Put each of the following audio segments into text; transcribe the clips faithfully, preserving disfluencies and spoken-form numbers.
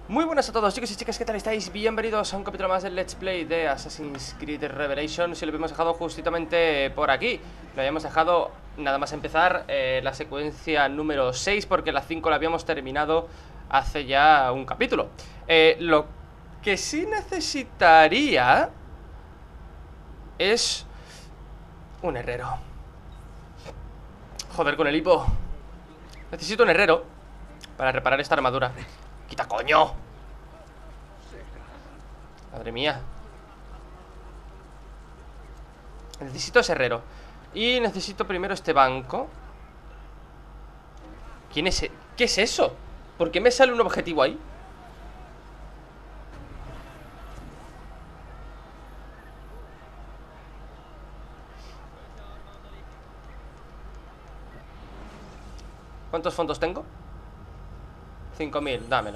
Muy buenas a todos chicos y chicas, ¿qué tal estáis? Bienvenidos a un capítulo más del Let's Play de Assassin's Creed Revelations. Y lo hemos dejado justamente por aquí. Lo habíamos dejado nada más empezar eh, la secuencia número seis, porque la cinco la habíamos terminado hace ya un capítulo. eh, Lo que sí necesitaría es un herrero. Joder con el hipo. Necesito un herrero para reparar esta armadura. ¡Quita, coño! Madre mía. Necesito ese herrero. Y necesito primero este banco. ¿Quién es? E- ¿Qué es eso? ¿Por qué me sale un objetivo ahí? ¿Cuántos fondos tengo? Cinco mil, dámelo.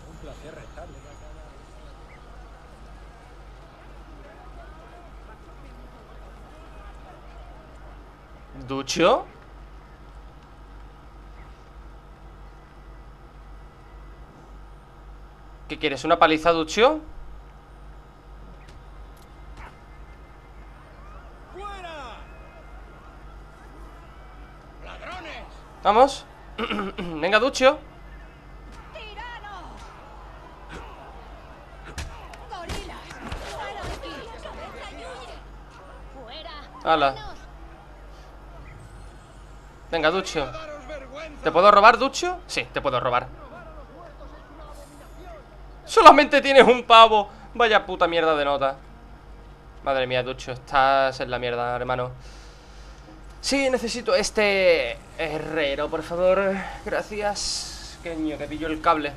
¿Ducho? ¿Qué quieres? ¿Una paliza, Ducho? ¡Fuera! ¡Ladrones! Vamos. Venga, Ducho. ¡Tirano! ¡Gorilas! ¡Fuera de aquí! ¡Fuera! Hala. ¡Vámonos! Venga, Ducho. ¡Daros vergüenza! ¿Te puedo robar, Ducho? Sí, te puedo robar. Solamente tienes un pavo. Vaya puta mierda de nota. Madre mía, Ducho, estás en la mierda, hermano. Sí, necesito este herrero, por favor. Gracias. Coño, que pillo el cable.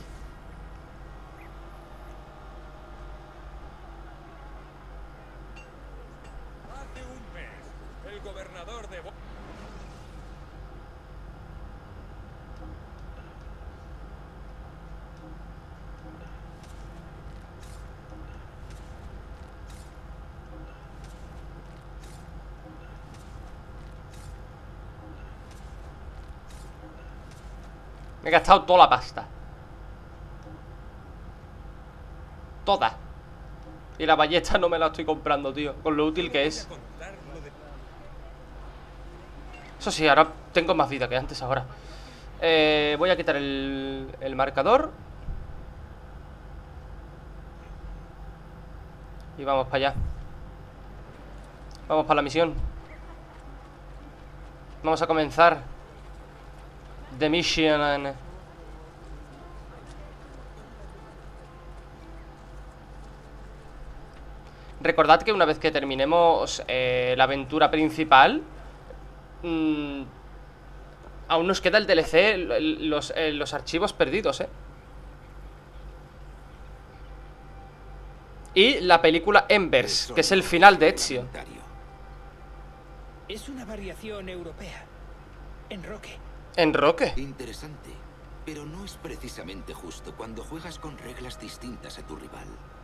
Hace un mes, el gobernador de Bo- Me he gastado toda la pasta. Toda. Y la ballesta no me la estoy comprando, tío. Con lo útil que es. Voy a contar lo de- Eso sí, ahora tengo más vida que antes ahora. Eh, voy a quitar el, el marcador. Y vamos para allá. Vamos para la misión. Vamos a comenzar The Mission. Recordad que una vez que terminemos eh, la aventura principal, mmm, aún nos queda el D L C, el- los, eh, los archivos perdidos, ¿eh? Y la película Embers, que es el final de Ezio. Es una variación europea. En Roque. ¿En Roque? Interesante, pero no es precisamente justo cuando juegas con reglas distintas a tu rival.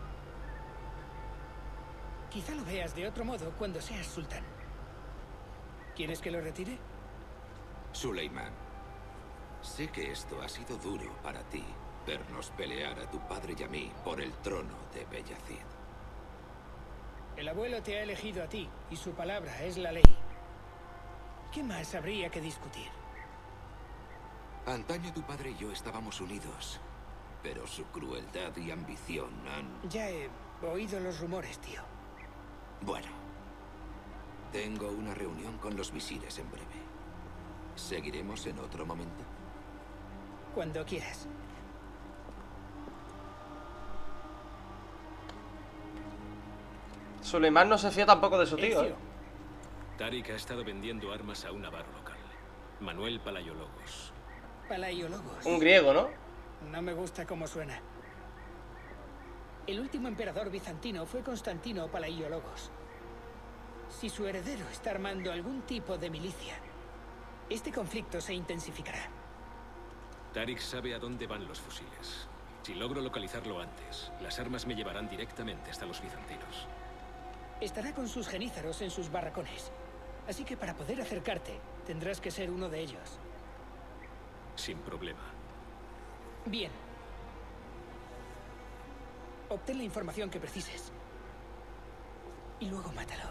Quizá lo veas de otro modo cuando seas sultán. ¿Quieres que lo retire? Suleiman, sé que esto ha sido duro para ti, vernos pelear a tu padre y a mí por el trono de Bellacid. El abuelo te ha elegido a ti y su palabra es la ley. ¿Qué más habría que discutir? Antaño tu padre y yo estábamos unidos, pero su crueldad y ambición han... Ya he oído los rumores, tío. Bueno, tengo una reunión con los visires en breve. ¿Seguiremos en otro momento? Cuando quieras. Suleiman no se fía tampoco de su tío, ¿eh? Ezio, Tarik ha estado vendiendo armas a un avaro local, Manuel Palaiologos. Palaiologos. Un griego, ¿no? No me gusta cómo suena. El último emperador bizantino fue Constantino Palaiologos. Si su heredero está armando algún tipo de milicia, este conflicto se intensificará. Tarik sabe a dónde van los fusiles. Si logro localizarlo antes, las armas me llevarán directamente hasta los bizantinos. Estará con sus genízaros en sus barracones. Así que para poder acercarte, tendrás que ser uno de ellos. Sin problema. Bien. Obtén la información que precises. Y luego mátalo.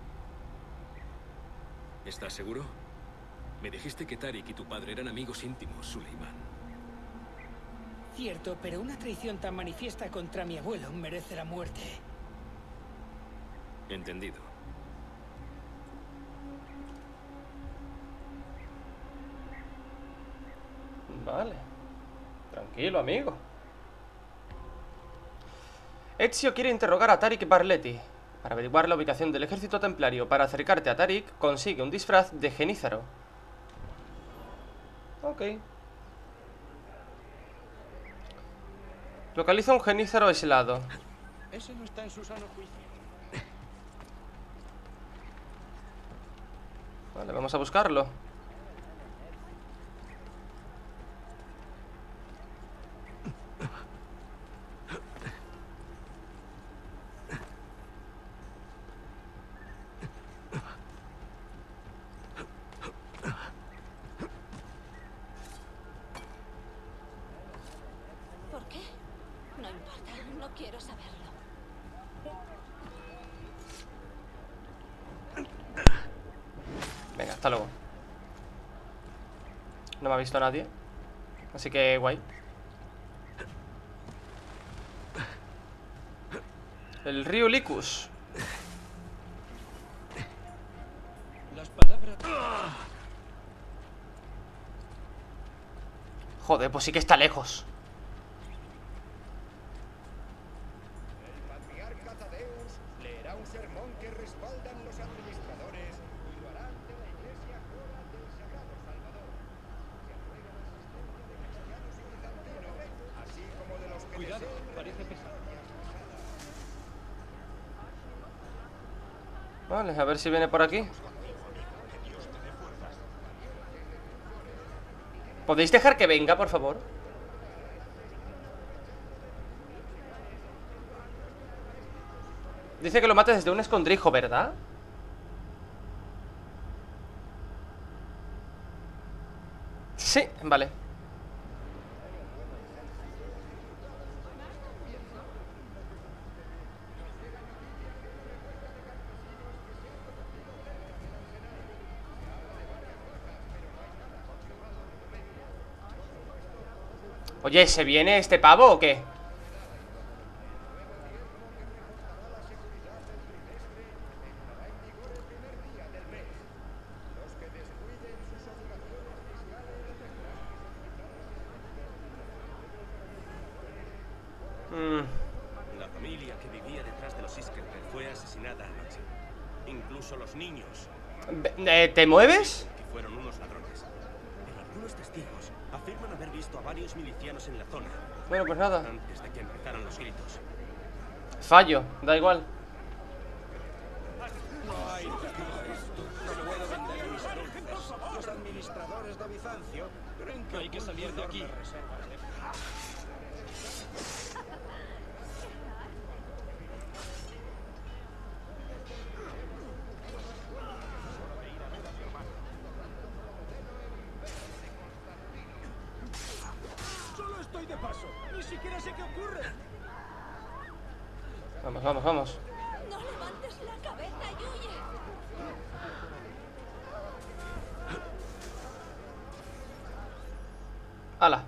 ¿Estás seguro? Me dijiste que Tariq y tu padre eran amigos íntimos, Suleiman. Cierto, pero una traición tan manifiesta contra mi abuelo merece la muerte. Entendido. Vale. Tranquilo, amigo. Ezio quiere interrogar a Tariq Barleti. Para averiguar la ubicación del ejército templario. Para acercarte a Tariq, consigue un disfraz de genízaro. Ok. Localiza un genízaro aislado. Ese no está en su sano juicio. Vale, vamos a buscarlo. ¿Por qué? No importa, no quiero saberlo. Venga, hasta luego. No me ha visto nadie. Así que guay. El río Licus. Las palabras... Joder, pues sí que está lejos. Patriarca Tadeus leerá un sermón que respaldan los administradores y lo hará ante la iglesia Jora del Sagrado Salvador. Se ruega la asistencia de cristianos y bizantinos, así como de los que Cuidado, deseen parece pesado. Vale, a ver si viene por aquí. ¿Podéis dejar que venga, por favor? Dice que lo mate desde un escondrijo, ¿verdad? Sí, vale. Oye, ¿se viene este pavo o qué? Mm, La familia que vivía detrás de los Iskelberg fue asesinada anoche. Incluso los niños, eh, ¿Te mueves? que fueron unos ladrones. Pero algunos testigos afirman haber visto a varios milicianos en la zona Bueno, pues nada. antes de que empezaran los gritos. Fallo, da igual. No hay no puedo vender mis dulces. Los administradores de Bizancio creen que hay que salir de aquí. Solo estoy de paso. Ni siquiera sé qué ocurre. Vamos, vamos, vamos. No levantes la cabeza y huye. ¡Hala!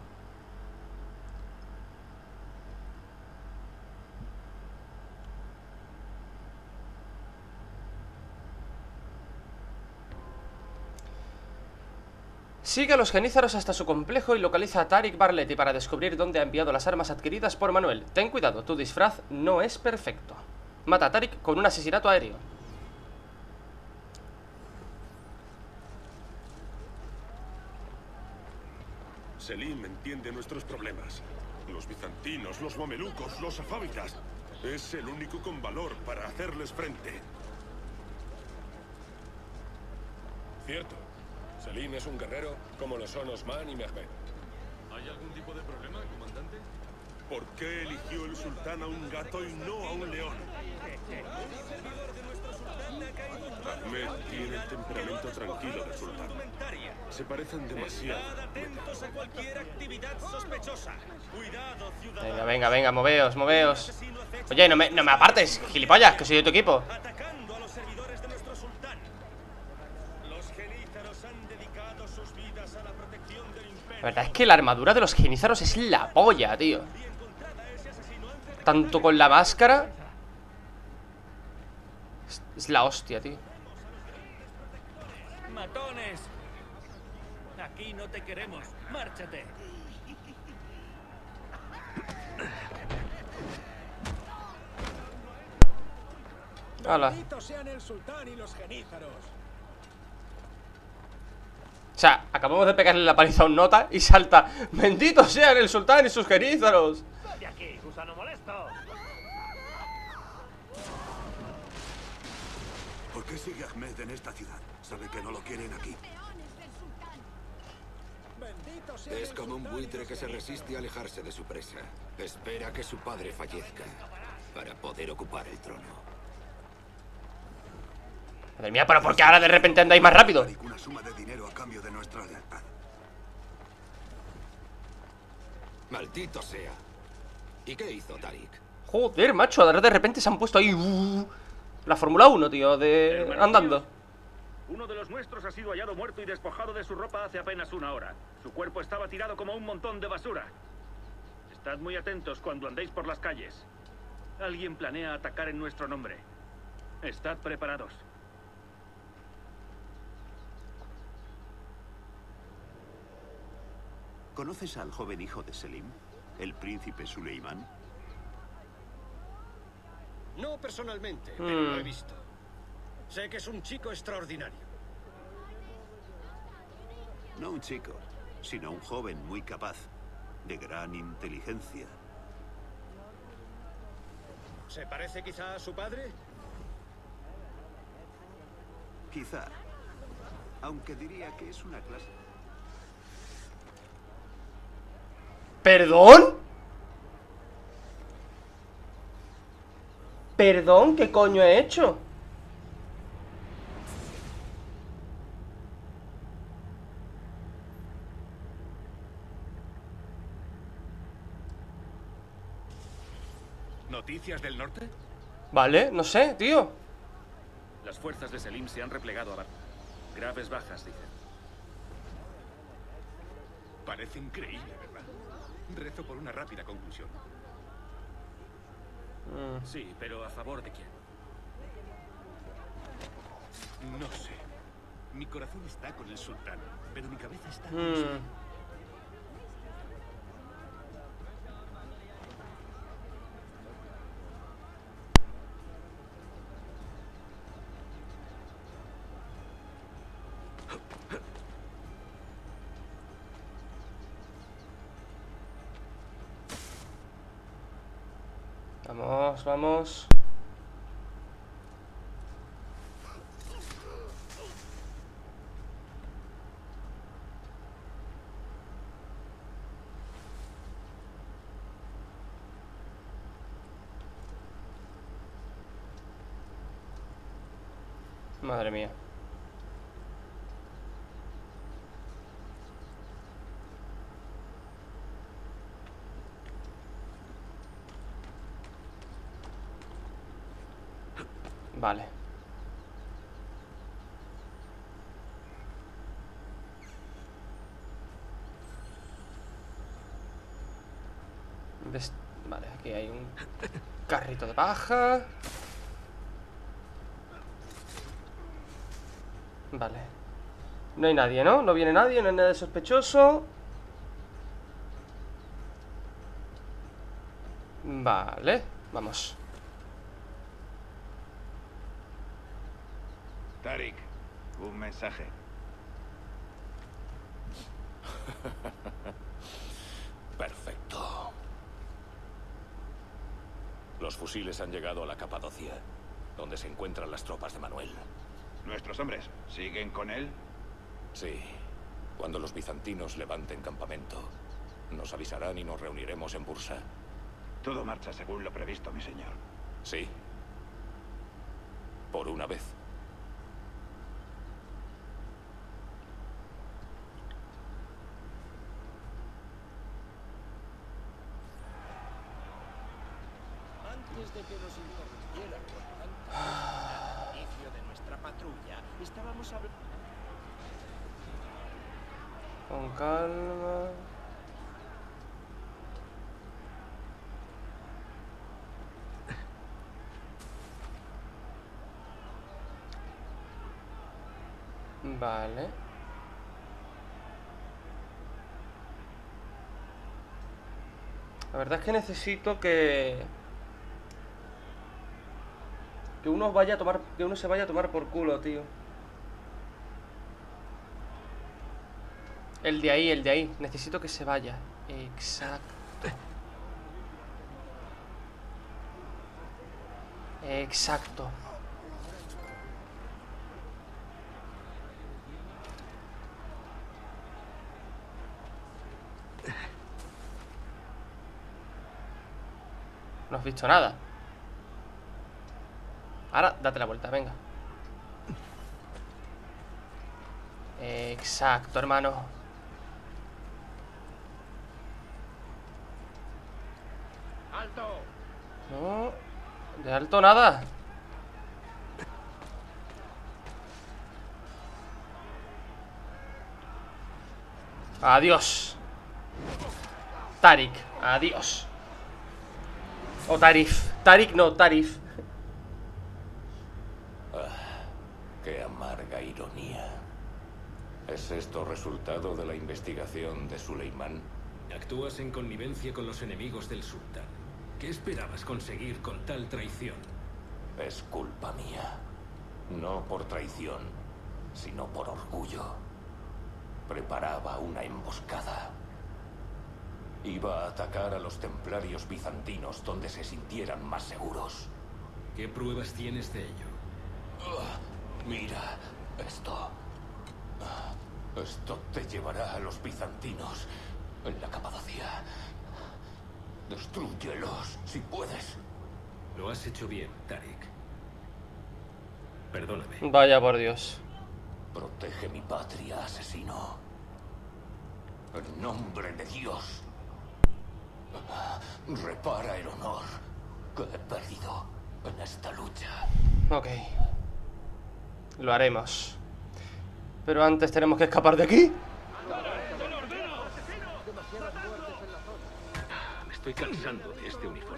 Sigue a los genízaros hasta su complejo y localiza a Tariq Barleti para descubrir dónde ha enviado las armas adquiridas por Manuel. Ten cuidado, tu disfraz no es perfecto. Mata a Tariq con un asesinato aéreo. Selim entiende nuestros problemas. Los bizantinos, los mamelucos, los safávidas. Es el único con valor para hacerles frente. Cierto. Selim es un guerrero como lo son Osman y Mehmed. ¿Hay algún tipo de problema, comandante? ¿Por qué eligió el sultán a un gato y no a un león? El servidor de nuestro sultán Ahmed tiene el temperamento tranquilo del sultán. Se parecen demasiado. Estad atentos a cualquier actividad sospechosa. Cuidado, ciudadanos. Venga, venga, venga, moveos, moveos. Oye, no me, no me apartes, gilipollas, que soy de tu equipo. Atacando a los servidores de nuestro sultán. Los genízaros han dedicado sus vidas a la protección del imperio. La verdad es que la armadura de los genízaros es la polla, tío. Tanto con la máscara. Es, es la hostia, tío. Matones. Aquí no te queremos. Márchate. Hala. Benditos sean el sultán y los genízaros. O sea, acabamos de pegarle la paliza a un nota y salta. ¡Benditos sean el sultán y sus genízaros! De aquí, gusano molesto. ¿Por qué sigue Ahmed en esta ciudad? Sabe que no lo quieren aquí. Benditos sean Es el como un sultán y buitre los que se genízaros. resiste a alejarse de su presa. Espera que su padre fallezca para poder ocupar el trono. Madre mía, pero ¿por qué ahora de repente andáis más rápido? Una suma de dinero a cambio de nuestra lealtad. Maldito sea. ¿Y qué hizo Tariq? Joder, macho, ahora de repente se han puesto ahí uh, la Fórmula uno, tío, de Hermanos andando. míos, uno de los nuestros ha sido hallado muerto y despojado de su ropa hace apenas una hora. Su cuerpo estaba tirado como un montón de basura. Estad muy atentos cuando andéis por las calles. Alguien planea atacar en nuestro nombre. Estad preparados. ¿Conoces al joven hijo de Selim? ¿El príncipe Suleimán? No personalmente, pero lo he Hmm. visto. Sé que es un chico extraordinario. No un chico, sino un joven muy capaz, de gran inteligencia. ¿Se parece quizá a su padre? Quizá. Aunque diría que es una clase... ¿Perdón? ¿Perdón? ¿Qué coño he hecho? ¿Noticias del norte? Vale, no sé, tío. Las fuerzas de Selim se han replegado a Bar. Graves bajas, dicen. Parece increíble, ¿verdad? Rezo por una rápida conclusión. Mm. Sí, pero ¿a favor de quién? No sé. Mi corazón está con el sultán, pero mi cabeza está con Mm. su... Vamos, vamos. Madre mía. Vale. Ves- Vale, aquí hay un carrito de paja. Vale. No hay nadie, ¿no? No viene nadie, no hay nada de sospechoso. Vale, vamos. Tariq, un mensaje. Perfecto. Los fusiles han llegado a la Capadocia, donde se encuentran las tropas de Manuel. ¿Nuestros hombres siguen con él? Sí. Cuando los bizantinos levanten campamento, nos avisarán y nos reuniremos en Bursa. Todo marcha según lo previsto, mi señor. Sí. Por una vez. Antes de que nos interrumpieran con tanta al inicio de nuestra patrulla, estábamos hablando. Con calma. Vale. La verdad es que necesito que que uno vaya a tomar, que uno se vaya a tomar por culo, tío. El de ahí, el de ahí. Necesito que se vaya. Exacto. Exacto. No has visto nada. Ahora, date la vuelta, venga. Exacto, hermano. ¡Alto! No, de alto nada. Adiós. Tarik, adiós. O Tarif. Tarik no, Tarif. Ah, qué amarga ironía. ¿Es esto resultado de la investigación de Suleiman? Actúas en connivencia con los enemigos del sultán. ¿Qué esperabas conseguir con tal traición? Es culpa mía. No por traición, sino por orgullo. Preparaba una emboscada. Iba a atacar a los templarios bizantinos donde se sintieran más seguros. ¿Qué pruebas tienes de ello? Uh, mira esto. Uh, esto te llevará a los bizantinos en la Capadocia. Destrúyelos si puedes. Lo has hecho bien, Tarik. Perdóname. Vaya por Dios. Protege mi patria, asesino. En nombre de Dios. Repara el honor que he perdido en esta lucha. Ok. Lo haremos. Pero antes tenemos que escapar de aquí. Me estoy cansando de este uniforme.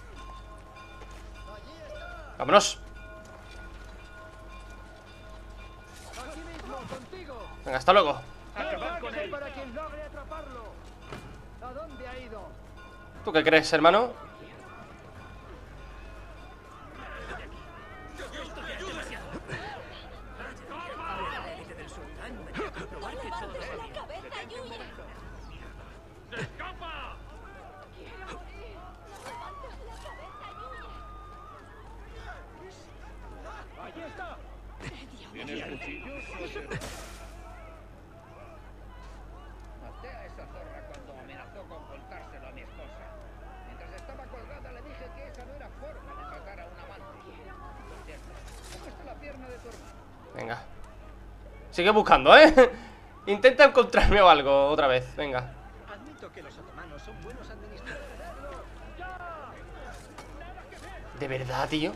Vámonos. Venga, hasta luego. Para quien logre atraparlo. ¿A dónde ha ido? ¿Tú qué crees, hermano? ¡Aquí está! ¿Tienes cuchillos? Maté a esa zorra cuando amenazó con contárselo a mi esposa. Mientras estaba colgada le dije que esa no era forma de tratar a un amante. Por cierto, ¿cómo está la pierna de tu hermano? Venga. Sigue buscando, ¿eh? Intenta encontrarme o algo otra vez. Venga. Admito que los otomanos son buenos administradores. ¿De verdad, tío?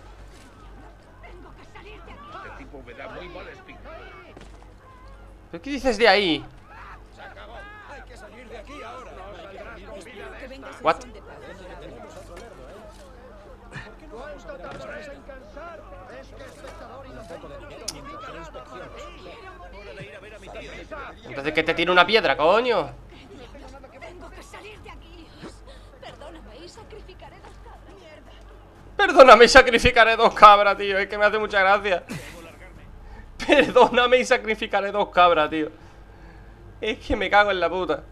Este tipo me da muy mal espíritu. ¿Pero qué dices de ahí? Se acabó. Hay que salir de aquí ahora. No saldrás con vida de esta. What? Tenemos otro lerdo, ¿eh? ¿Por qué no vamos a tardaréis en cansar? Es que espectador y un poco de dinero mientras la inspección. Hora de ir a ver a mi tío. Entonces que te tire una piedra, coño. Tengo que salir de aquí. Perdóname y sacrificaré dos cabras. Mierda. Perdóname y sacrificaré dos cabras, tío. Es que me hace mucha gracia. Perdóname y sacrificaré dos cabras, tío. Es que me cago en la puta.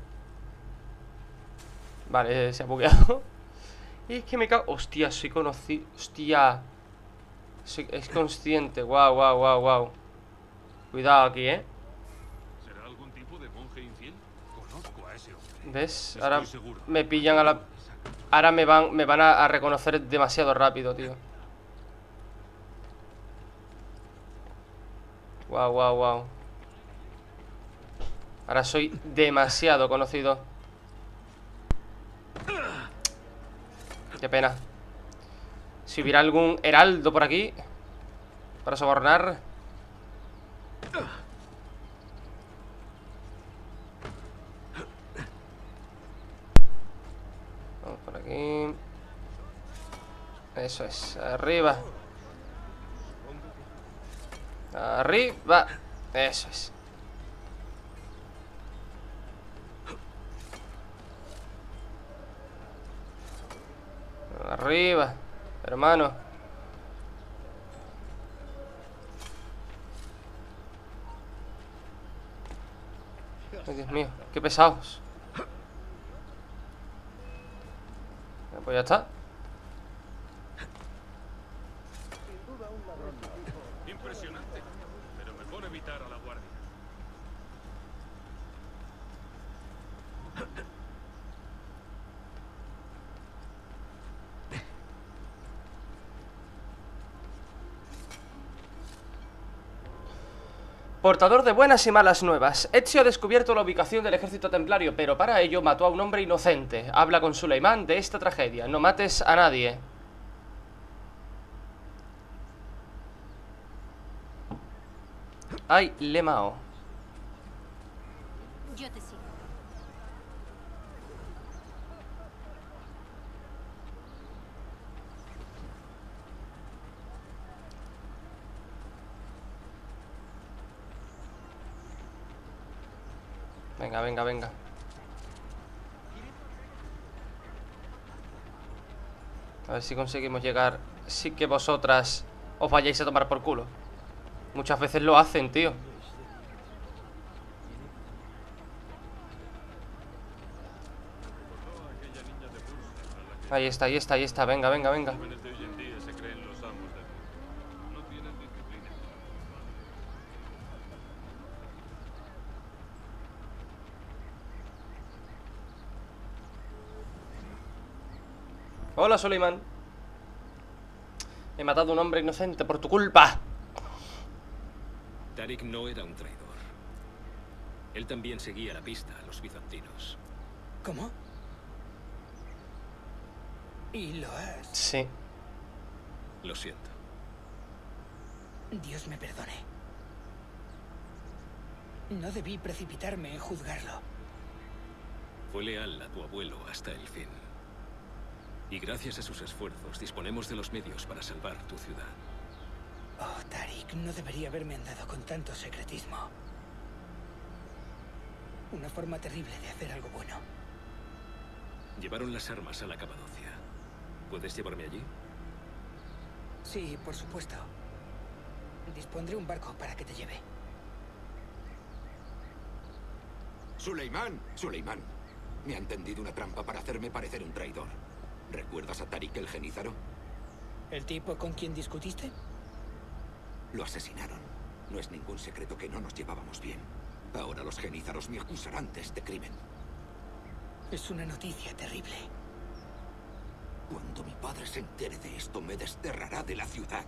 Vale, se ha bugueado. Es que me cago... Hostia, soy conocido. Hostia. Soy... Es consciente. Guau, guau, guau, guau. Cuidado aquí, ¿eh? ¿Será algún tipo de monje infiel? Conozco a ese hombre. ¿Ves? Estoy Ahora seguro. me pillan a la... Ahora me van, me van a, a reconocer demasiado rápido, tío. Guau, guau, guau. Ahora soy demasiado conocido. Qué pena. Si hubiera algún heraldo por aquí para sobornar. Vamos por aquí. Eso es, arriba. Arriba. Eso es. Arriba, hermano. Ay, Dios mío, qué pesados. Pues ya está. Impresionante, pero mejor evitar a la guardia. Portador de buenas y malas nuevas. Ezio ha descubierto la ubicación del ejército templario, pero para ello mató a un hombre inocente. Habla con Suleimán de esta tragedia. No mates a nadie. Ay, Lemao. Yo te sigo. Venga, venga, venga. A ver si conseguimos llegar. Sí que vosotras os vayáis a tomar por culo. Muchas veces lo hacen, tío. Ahí está, ahí está, ahí está. Venga, venga, venga. Hola, Suleimán. He matado a un hombre inocente por tu culpa. Tarik no era un traidor. Él también seguía la pista a los bizantinos. ¿Cómo? ¿Y lo has...? Sí. Lo siento. Dios me perdone. No debí precipitarme en juzgarlo. Fue leal a tu abuelo hasta el fin. Y gracias a sus esfuerzos disponemos de los medios para salvar tu ciudad. Oh, Tarik, no debería haberme andado con tanto secretismo. Una forma terrible de hacer algo bueno. Llevaron las armas a la Capadocia. ¿Puedes llevarme allí? Sí, por supuesto. Dispondré un barco para que te lleve. Suleimán, Suleimán. Me han tendido una trampa para hacerme parecer un traidor. ¿Recuerdas a Tarik el genízaro? ¿El tipo con quien discutiste? Lo asesinaron. No es ningún secreto que no nos llevábamos bien. Ahora los genízaros me acusarán de este crimen. Es una noticia terrible. Cuando mi padre se entere de esto, me desterrará de la ciudad.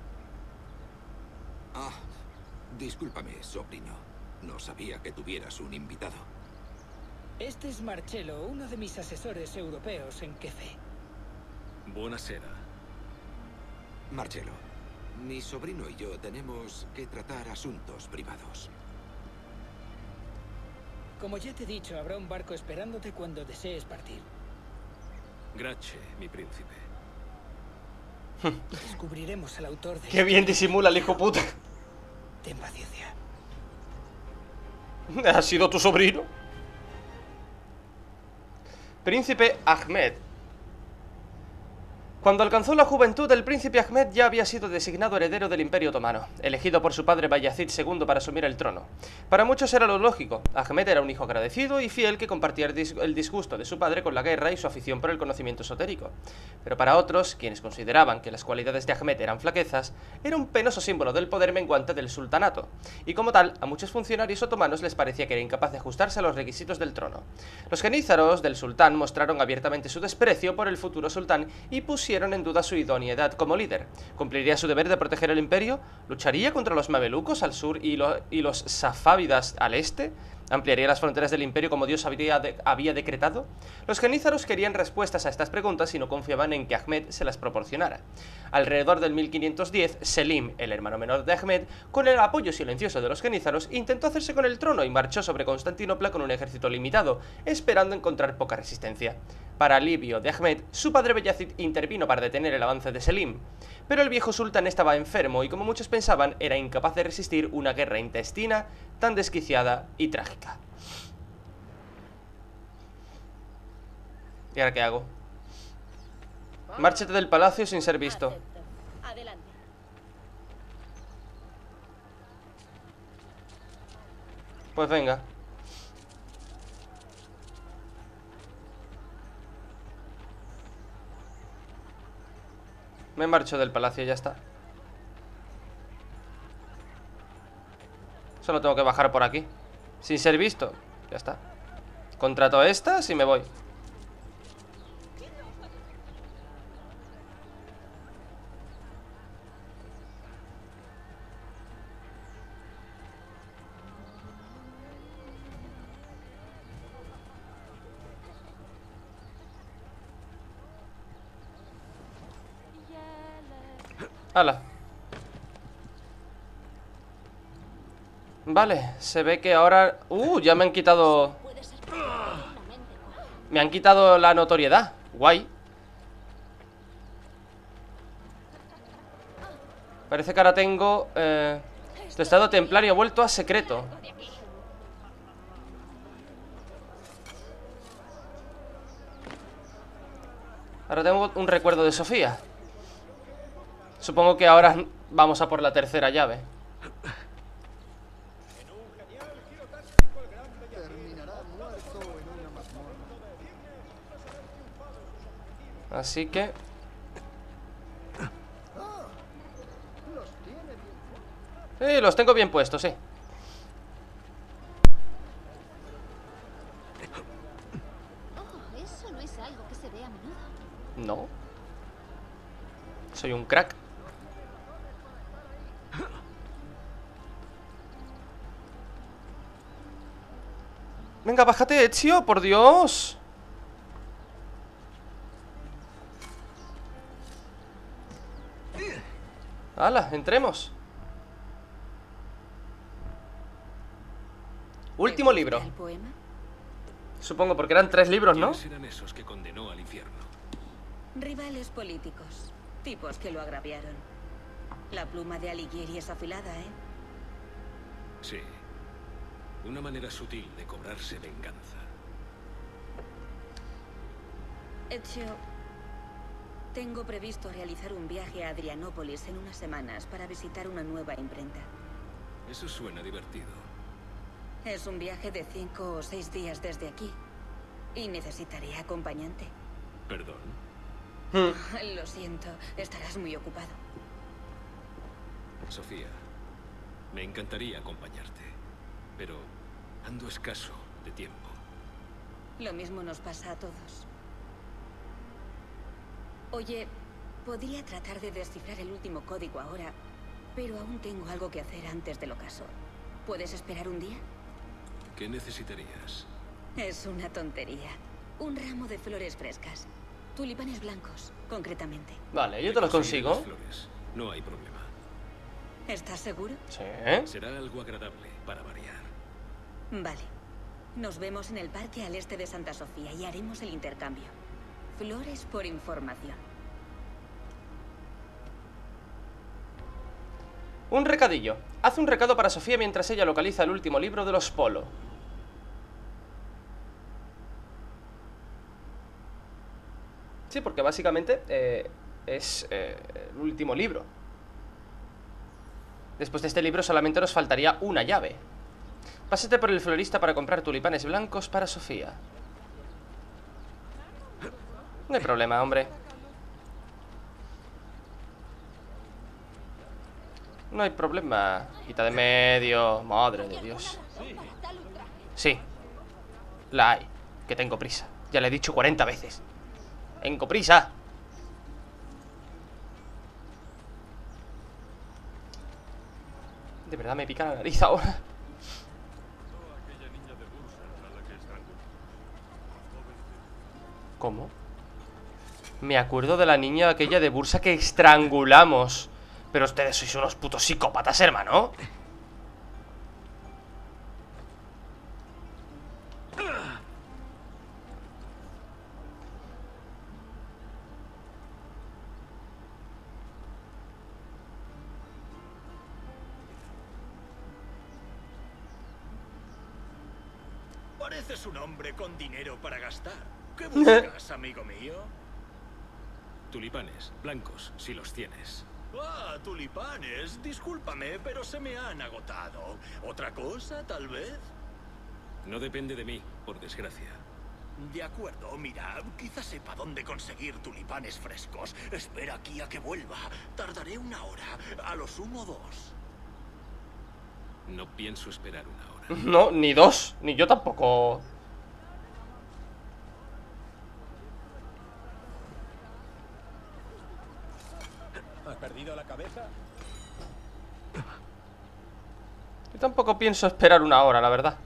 Ah, discúlpame, sobrino. No sabía que tuvieras un invitado. Este es Marcello, uno de mis asesores europeos en Kefe. Buonasera. Marcello, mi sobrino y yo tenemos que tratar asuntos privados. Como ya te he dicho, habrá un barco esperándote cuando desees partir. Grazie, mi príncipe. Descubriremos al autor de... Qué bien disimula el hijo puta. Ten paciencia. ¿Ha sido tu sobrino? Príncipe Ahmed. Cuando alcanzó la juventud, el príncipe Ahmed ya había sido designado heredero del Imperio Otomano, elegido por su padre Bayazid segundo para asumir el trono. Para muchos era lo lógico. Ahmed era un hijo agradecido y fiel que compartía el, dis el disgusto de su padre con la guerra y su afición por el conocimiento esotérico. Pero para otros, quienes consideraban que las cualidades de Ahmed eran flaquezas, era un penoso símbolo del poder menguante del sultanato, y como tal, a muchos funcionarios otomanos les parecía que era incapaz de ajustarse a los requisitos del trono. Los genízaros del sultán mostraron abiertamente su desprecio por el futuro sultán y pusieron en duda su idoneidad como líder. ¿Cumpliría su deber de proteger el imperio? ¿Lucharía contra los mamelucos al sur y, lo, y los safávidas al este? ¿Ampliaría las fronteras del imperio como Dios había, de había decretado? Los genízaros querían respuestas a estas preguntas y no confiaban en que Ahmed se las proporcionara. Alrededor del mil quinientos diez, Selim, el hermano menor de Ahmed, con el apoyo silencioso de los genízaros, intentó hacerse con el trono y marchó sobre Constantinopla con un ejército limitado, esperando encontrar poca resistencia. Para alivio de Ahmed, su padre Beyazid intervino para detener el avance de Selim. Pero el viejo sultán estaba enfermo y, como muchos pensaban, era incapaz de resistir una guerra intestina tan desquiciada y trágica. ¿Y ahora qué hago? Márchate del palacio sin ser visto. Adelante. Pues venga. Me marcho del palacio y ya está. Solo tengo que bajar por aquí sin ser visto. Ya está. Contrato a estas y me voy. ¡Hala! Vale, se ve que ahora... ¡Uh! Ya me han quitado... Me han quitado la notoriedad. Guay. Parece que ahora tengo... Eh... Tu estado templario ha vuelto a secreto. Ahora tengo un recuerdo de Sofía. Supongo que ahora vamos a por la tercera llave. Así que... Sí, los tengo bien puestos, sí. Oh, eso no es algo que se ve a menudo. No. Soy un crack. Venga, bájate, Ezio, por Dios. ¡Hala! Entremos. Último libro. ¿El poema? Supongo, porque eran tres libros, ¿no? ¿Quiénes eran esos que condenó al infierno? Rivales políticos. Tipos que lo agraviaron. La pluma de Alighieri es afilada, ¿eh? Sí. Una manera sutil de cobrarse venganza. Ezio, tengo previsto realizar un viaje a Adrianópolis en unas semanas para visitar una nueva imprenta. Eso suena divertido. Es un viaje de cinco o seis días desde aquí. Y necesitaré acompañante. ¿Perdón? Lo siento, estarás muy ocupado. Sofía, me encantaría acompañarte, pero ando escaso de tiempo. Lo mismo nos pasa a todos. Oye, podría tratar de descifrar el último código ahora, pero aún tengo algo que hacer antes del ocaso. ¿Puedes esperar un día? ¿Qué necesitarías? Es una tontería. Un ramo de flores frescas. Tulipanes blancos, concretamente. Vale, yo te los consigo. Flores. No hay problema. ¿Estás seguro? Sí. Será algo agradable para variar. Vale. Nos vemos en el parque al este de Santa Sofía y haremos el intercambio. Flores por información. Un recadillo. Haz un recado para Sofía mientras ella localiza el último libro de los Polo. Sí, porque básicamente eh, es eh, el último libro. Después de este libro solamente nos faltaría una llave. Pásate por el florista para comprar tulipanes blancos para Sofía. No hay problema, hombre. No hay problema. Quita de medio. Madre de Dios. Sí. La hay. Que tengo prisa. Ya le he dicho cuarenta veces. Tengo prisa. De verdad me pica la nariz ahora. ¿Cómo? Me acuerdo de la niña aquella de Bursa que estrangulamos. Pero ustedes sois unos putos psicópatas, hermano. Pareces un hombre con dinero para gastar. ¿Qué buscas, amigo mío? Tulipanes, blancos, si los tienes. Ah, tulipanes. Discúlpame, pero se me han agotado. ¿Otra cosa, tal vez? No depende de mí, por desgracia. De acuerdo, mira, quizás sepa dónde conseguir tulipanes frescos. Espera aquí a que vuelva. Tardaré una hora, a lo sumo dos. No pienso esperar una hora. No, ni dos, ni yo tampoco. ¿Has perdido la cabeza? Yo tampoco pienso esperar una hora, la verdad.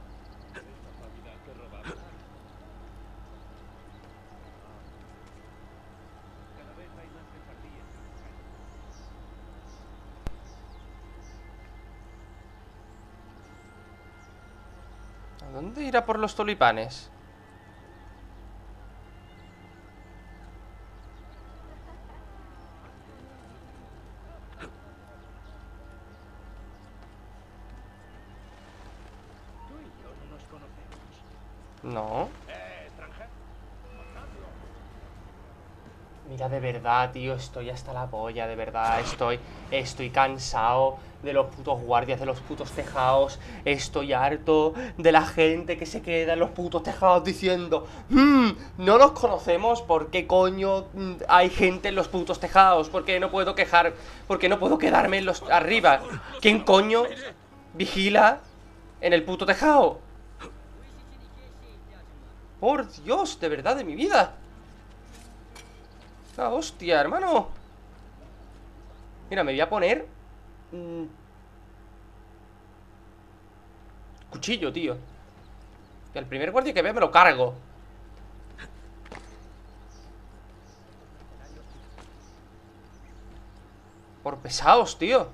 ¿A dónde irá por los tulipanes? No. Mira, de verdad, tío, estoy hasta la polla, de verdad, estoy, estoy cansado de los putos guardias, de los putos tejados, estoy harto de la gente que se queda en los putos tejados diciendo, mmm, no nos conocemos, ¿por qué coño hay gente en los putos tejados? ¿Por qué no puedo quejar? ¿Por qué no puedo quedarme en los arriba? ¿Quién coño vigila en el puto tejado? Por Dios, de verdad, de mi vida. La hostia, hermano. Mira, me voy a poner mmm, cuchillo, tío. Y al primer guardia que vea me lo cargo. Por pesados, tío.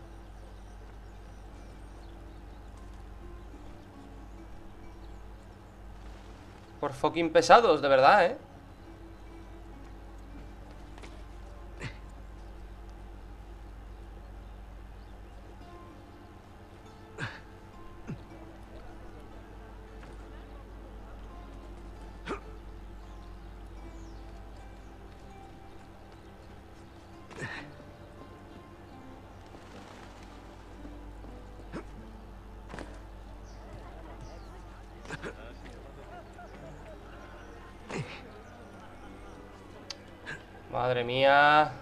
Por fucking pesados, de verdad, eh. Madre mía.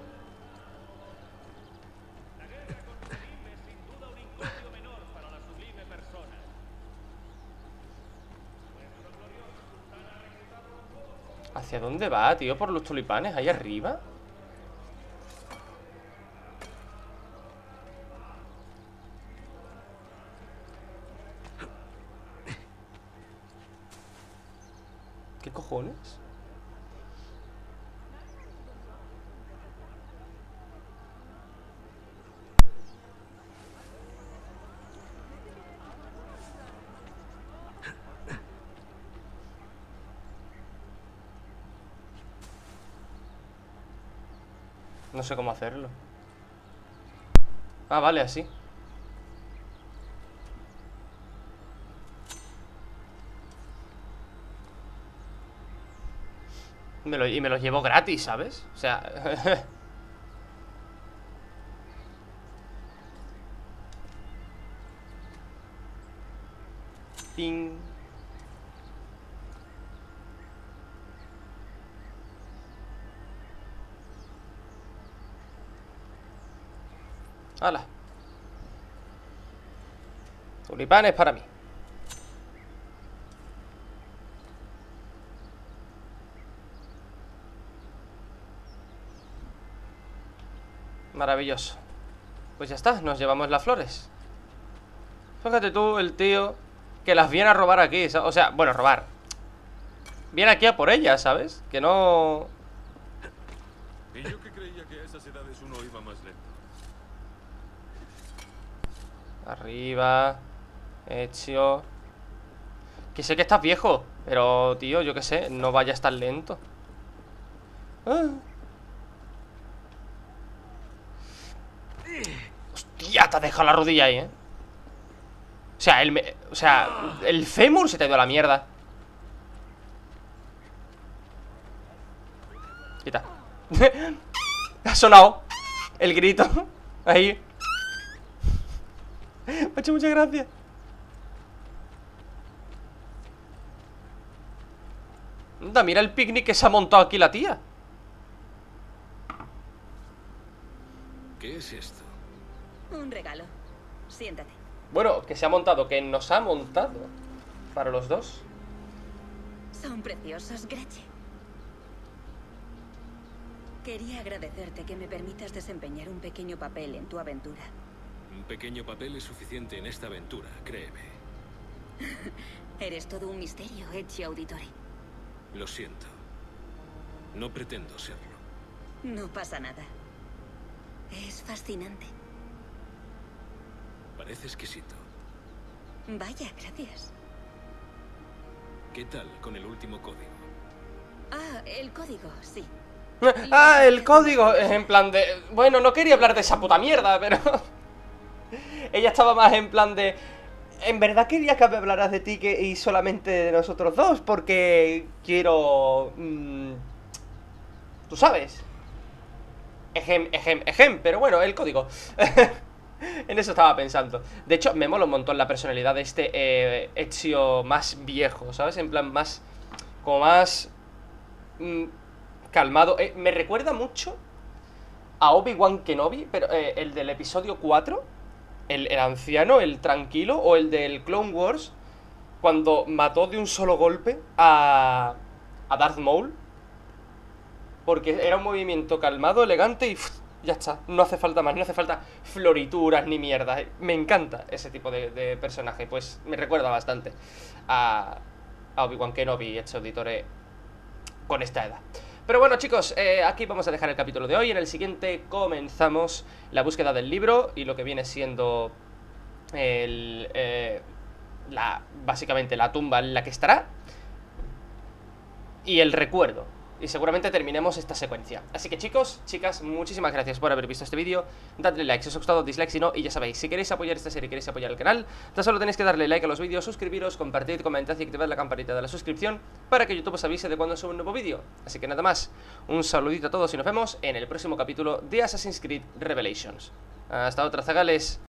¿Hacia dónde va, tío? ¿Por los tulipanes? ¿Ahí arriba? ¿Qué cojones? No sé cómo hacerlo. Ah, vale, así. Me lo, y me los llevo gratis, ¿sabes? O sea... Ping. ¡Hala! Tulipanes para mí. Maravilloso. Pues ya está, nos llevamos las flores. Fíjate tú, el tío que las viene a robar aquí. O sea, bueno, robar. viene aquí a por ella, ¿sabes? Que no... Y yo que creía que a esas edades uno iba más lento. Arriba. Ezio. Que sé que estás viejo, pero, tío, yo qué sé, no vayas tan lento. Ah. Hostia, te has dejado la rodilla ahí, ¿eh? O sea, el, me... o sea, el fémur se te ha ido a la mierda. Quita. Ha sonado el grito. Ahí. Me ha hecho mucha gracia. Anda, mira el picnic que se ha montado aquí la tía. ¿Qué es esto? Un regalo. Siéntate. Bueno, que se ha montado, que nos ha montado. Para los dos. Son preciosos, Gretchen. Quería agradecerte que me permitas desempeñar un pequeño papel en tu aventura. Un pequeño papel es suficiente en esta aventura, créeme. Eres todo un misterio, Ezio Auditore. Lo siento. No pretendo serlo. No pasa nada. Es fascinante. Parece exquisito. Vaya, gracias. ¿Qué tal con el último código? Ah, el código, sí. Ah, el código. En plan de... Bueno, no quería hablar de esa puta mierda, pero... Ella estaba más en plan de... En verdad quería que me hablaras de ti que, y solamente de nosotros dos, porque quiero... Mmm, tú sabes. Ejem, ejem, ejem, pero bueno, el código. En eso estaba pensando. De hecho, me mola un montón la personalidad de este eh, Ezio más viejo, ¿sabes? En plan más... Como más... Mmm, calmado. Eh, me recuerda mucho a Obi-Wan Kenobi, pero eh, el del episodio cuatro. El, el anciano, el tranquilo. O el del Clone Wars, cuando mató de un solo golpe a, a Darth Maul. Porque era un movimiento calmado, elegante y ¡fuf! Ya está, no hace falta más. No hace falta florituras ni mierda. Me encanta ese tipo de, de personaje. Pues me recuerda bastante a, a Obi-Wan Kenobi, Ezio Auditore, con esta edad. Pero bueno, chicos, eh, aquí vamos a dejar el capítulo de hoy. En el siguiente comenzamos la búsqueda del libro y lo que viene siendo el, eh, la, básicamente la tumba en la que estará y el recuerdo. Y seguramente terminemos esta secuencia. Así que chicos, chicas, muchísimas gracias por haber visto este vídeo. Dadle like si os ha gustado, dislike si no. Y ya sabéis, si queréis apoyar esta serie, queréis apoyar el canal, tan solo tenéis que darle like a los vídeos, suscribiros, compartir, comentad y activad la campanita de la suscripción para que YouTube os avise de cuando suba un nuevo vídeo. Así que nada más, un saludito a todos y nos vemos en el próximo capítulo de Assassin's Creed Revelations. Hasta otra, zagales.